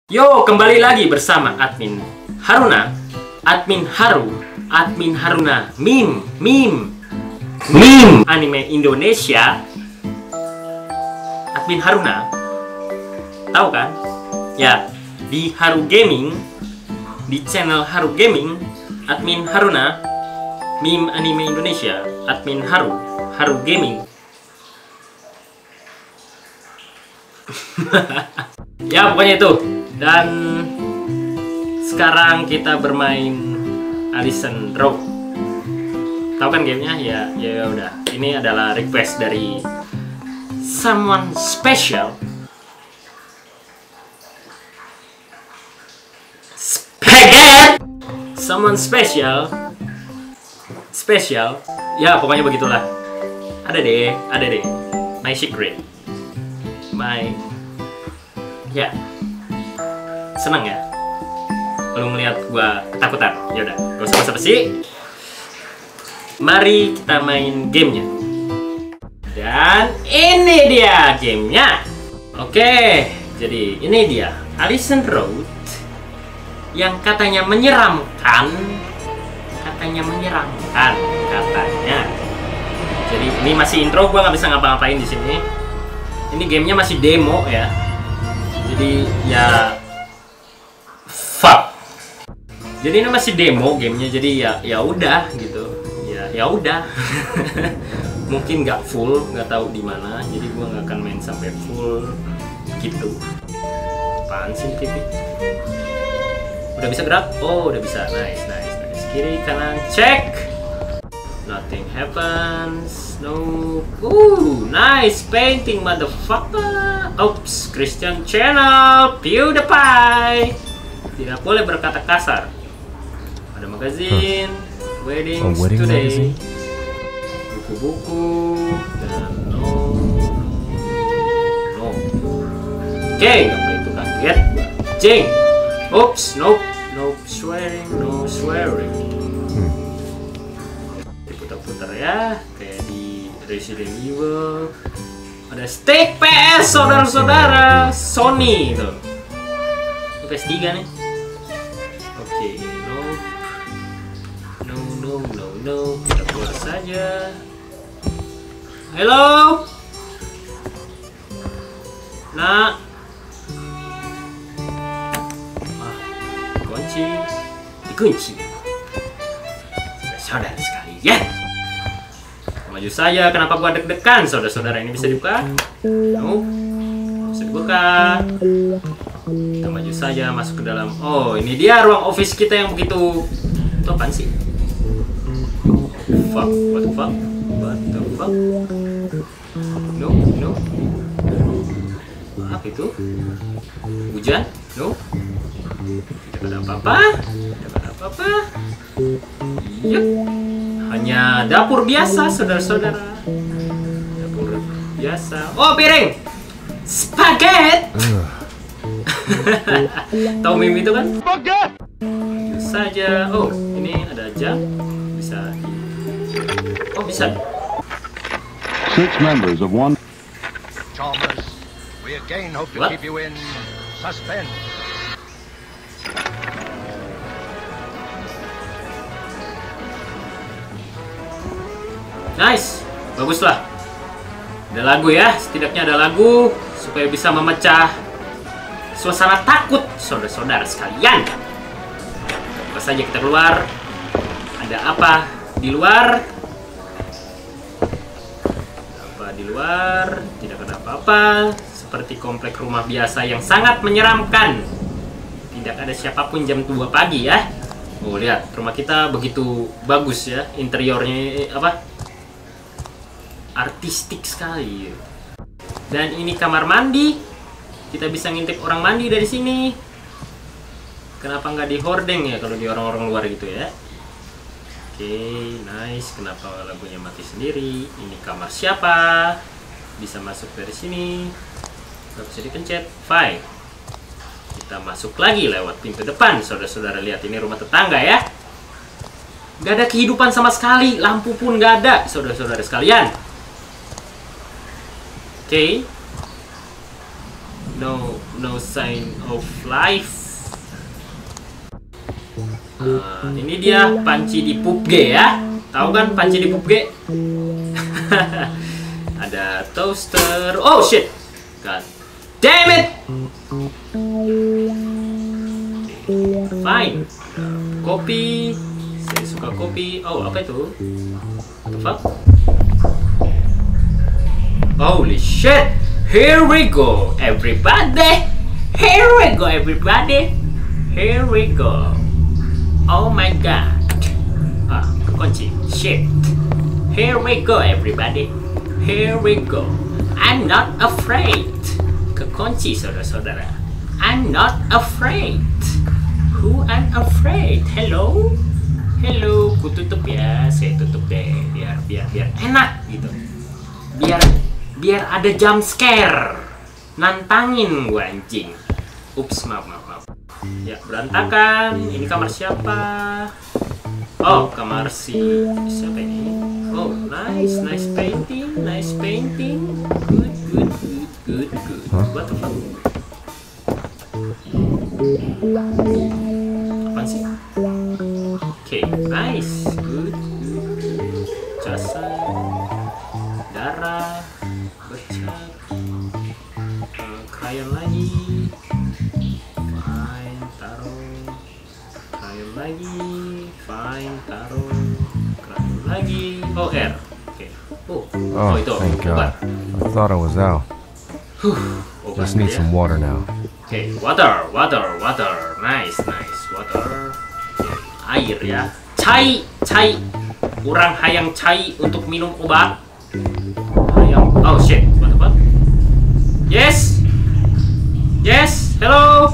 Yo, kembali lagi bersama admin Haruna, admin Haru, admin Haruna, meme anime Indonesia. Admin Haruna, tahu kan? Ya, di Haru Gaming, di channel Haru Gaming, admin Haruna, meme anime Indonesia, admin Haru, Haru Gaming. Ya, pokoknya itu. Dan sekarang kita bermain Allison Road. Tahu kan gamenya? Ya udah. Ini adalah request dari someone special. Spaghetti. Someone special. Special. Ya, pokoknya begitulah. Ada deh. My secret. Ya. Seneng ya lu ngeliat gua ketakutan. Ya udah, gak usah basa-basi. Mari kita main gamenya. Dan ini dia gamenya. Oke, jadi ini dia Allison Road yang katanya menyeramkan. Katanya. Jadi ini masih intro, gua nggak bisa ngapa-ngapain di sini. Ini gamenya masih demo ya. Jadi ya fuck. Jadi ini masih demo gamenya, jadi ya udah gitu. Ya udah. Mungkin nggak full, nggak tahu di mana. Jadi gua nggak akan main sampai full gitu. Apaan sih TV? Udah bisa gerak? Oh, udah bisa. Nice. Kiri kanan cek. Nothing happens. No. Nice painting motherfucker. Oops, Christian channel, PewDiePie. Tidak boleh berkata kasar. Ada magazine, weddings today, magazine. Buku-buku dan no. Oke, apa itu kaget? Jing. Oops, nope, no swearing. Diputar-putar ya, kayak di Resident Evil. Ada stick PS, saudara-saudara, Sony itu. PS3 nih. Oke, no. Kita keluar saja. Halo. Nak. Dikunci. Saudara sekalian. Maju saja. Kenapa gua deg-degan? Saudara-saudara, ini bisa dibuka? No. Bisa dibuka. Kita maju saja, masuk ke dalam. Oh, ini dia ruang office kita yang begitu. Itu apaan sih? Fuck, what the fuck? No. Apa itu? Hujan? No. Tidak ada apa-apa. Yep. Hanya dapur biasa, saudara-saudara. Dapur biasa. Oh, piring. Spaghetti. Tahu meme itu kan? Itu saja. Oh, ini ada jam. Bisa. Oh, bisa. 6 members of one. Chalmers, we again hope to keep you in suspense. Nice, baguslah. Ada lagu ya, setidaknya ada lagu supaya bisa memecah suasana takut saudara-saudara sekalian. Apa saja kita keluar. Ada apa di luar? Tidak ada apa-apa. Seperti komplek rumah biasa yang sangat menyeramkan. Tidak ada siapapun jam 2 pagi ya. Oh, lihat, rumah kita begitu bagus ya. Interiornya artistik sekali. Dan ini kamar mandi. Kita bisa ngintip orang mandi dari sini. Kenapa nggak di hordeng ya kalau di orang-orang luar gitu ya? Oke, nice. Kenapa lagunya mati sendiri? Ini kamar siapa? Bisa masuk dari sini. Nggak bisa dipencet. Fine. Kita masuk lagi lewat pintu depan. Saudara-saudara, lihat, ini rumah tetangga ya. Nggak ada kehidupan sama sekali. Lampu pun nggak ada, saudara-saudara sekalian. Oke. No no sign of life. Ini dia panci di PUBG ya. Tahu kan panci di PUBG? Ada toaster. Oh shit. God damn it. Fine. Kopi. Saya suka kopi. Oh, apa itu? What the fuck? Holy shit. Here we go, everybody. Here we go, everybody. Here we go. Oh my god. Kunci. Shit. Here we go, everybody. Here we go. I'm not afraid. Kekunci, saudara-saudara. I'm not afraid. Who I'm afraid? Hello? Hello, ku tutup ya. Saya tutup deh. Biar enak gitu. Biar ada jump scare. Nantangin gua anjing. Ups, maaf. Ya, berantakan. Ini kamar siapa? Oh, kamar si siapa ini? Oh, nice painting. Good. What the fuck? Apaan sih? Okay, nice. Good. Jasa. Darah. Bercat. Krayon lagi. Fine, taruh. Krayon lagi. Fine, taruh. Krayon lagi. Oh, R. Okay. Oh, itu. Thank God. I thought I was out. Just need some water now. Okay, water. Nice. Water. Air ya. Cai. Urang hayang cai untuk minum obat. Hayang. Oh shit. What the fuck? Yes. Hello.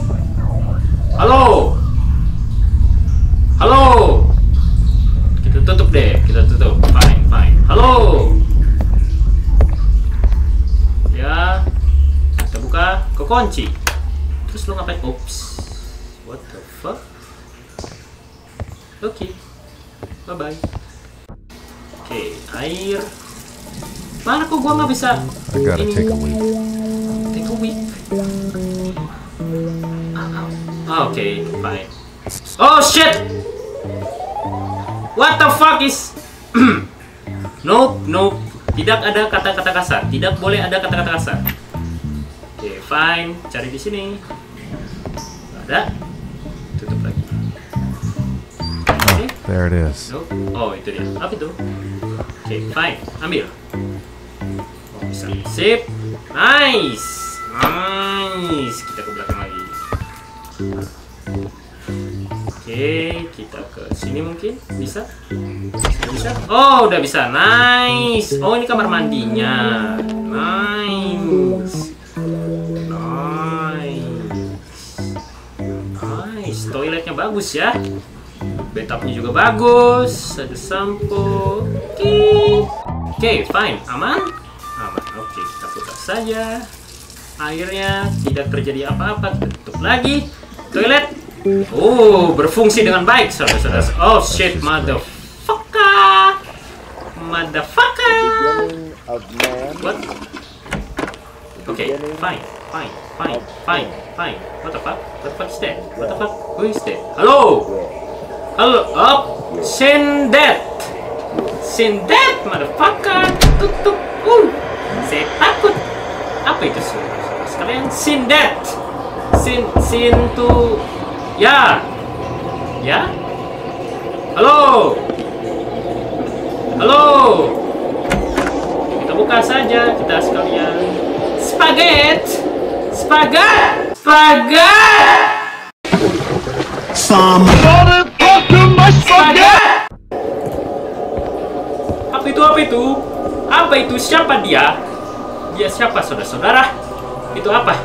Kita tutup deh. Fine. Halo. Ya. Kita buka. Kekunci. Terus lo ngapain? Oops. What the fuck? Oke. Bye-bye. Oke, air. Mana kok gua nggak bisa? I gotta take a week. Take a week. Oke, fine. Oh shit! What the fuck is? Nope. Tidak ada kata-kata kasar. Tidak boleh ada kata-kata kasar. Oke, fine. Cari di sini. Nggak ada. Tutup lagi. Okay. There it is. Nope. Oh, itu dia. Apa itu? Oke, fine. Ambil. Oh, bisa. Sip. Nice. Kita ke belakang lagi. Oke, kita ke sini mungkin. Bisa? Oh, udah bisa. Nice. Oh, ini kamar mandinya. Nice. Toiletnya bagus ya. Bathtubnya juga bagus. Ada sampo. Oke, fine. Aman. Oke, kita putar saja. Airnya tidak terjadi apa-apa. Tutup lagi. Toilet. Oh, berfungsi dengan baik, saudara-saudara. Oh shit, motherfucker. What? Okay, fine. What the fuck? What the fuck is that? What the fuck? Who is that? Hello, up. Sindet, motherfucker. Tutup. Saya takut. Apa itu sekalian? Sindet. Sin tu. Ya. Halo. Kita buka saja, kita sekalian. Spaghetti. Somebody fucking my spaghetti! Apa itu? Siapa dia? Dia siapa, saudara-saudara? Itu apa?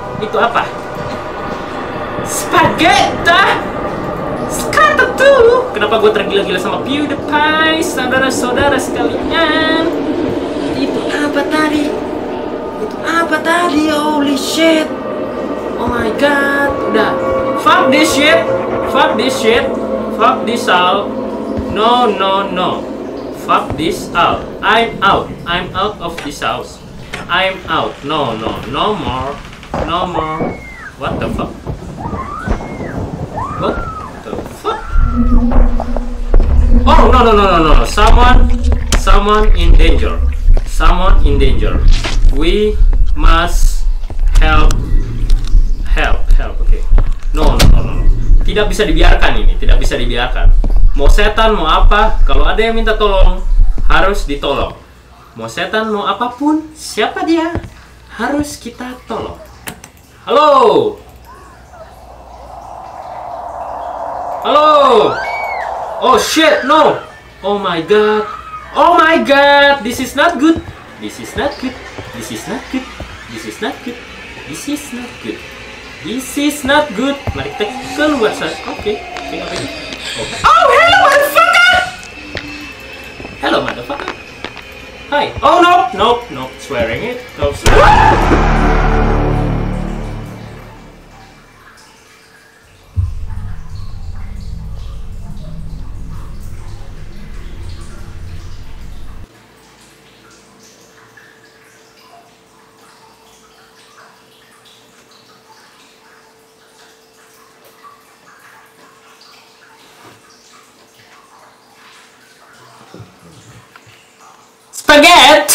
Spaghetti! Skata tuh! Kenapa gue tergila-gila sama PewDiePie, saudara-saudara sekalian? Itu apa tadi? Holy shit! Oh my god! Udah. Fuck this shit! Fuck this out! No! Fuck this out! I'm out of this house! I'm out! No more! What the fuck? What the fuck? Oh no! Someone in danger. Someone in danger. We must help. Okay. No. Tidak bisa dibiarkan ini. Tidak bisa dibiarkan. Mau setan mau apa? Kalau ada yang minta tolong harus ditolong. Mau setan mau apapun, siapa dia? Harus kita tolong. Halo. Oh shit, no. Oh my god. This is not good. This is not good. Mari kita keluar saja. Oke. Oh, hello motherfucker. Hi. Oh no. Swearing it. No swearing. Spaghetti!